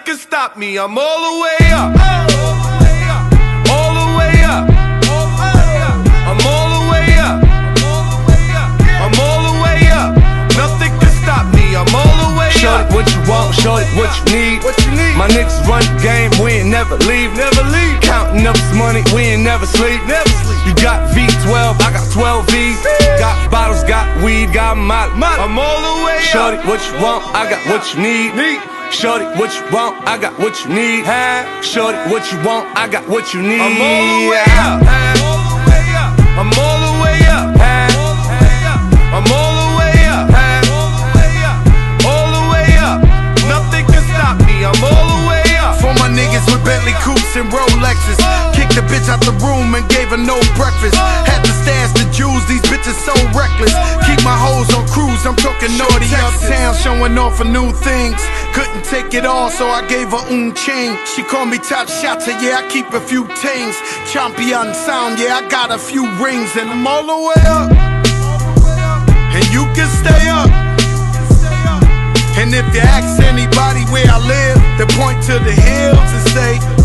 Nothing can stop me, I'm all the way up. All the way up. I'm all the way up. I'm all the way up. Nothing can stop me, I'm all the way up. Shorty, what you want, shorty, what you need. My niggas run the game, we ain't never leave. Counting up this money, we ain't never sleep. You got V12, I got 12 V's. Got bottles, got weed, got molly. I'm all the way up. Shorty, what you want, I got what you need. Shorty, what you want, I got what you need. Shorty, what you want, I got what you need. I'm all the way up. I'm all the way up. I'm all the way up. All the way up. Nothing can stop me, I'm all the way up. For my niggas with Bentley coupes and Rolexes, kicked the bitch out the room and gave her no breakfast. Had to stash the jewels, these bitches so reckless. Keep my hoes on cruise, I'm talking naughty uptown, showing off for new things. Couldn't take it all, so I gave her chain. She called me top shotter, yeah, I keep a few tings. Champion sound, yeah, I got a few rings. And I'm all the way up, and you can stay up. And if you ask anybody where I live, they point to the hills and say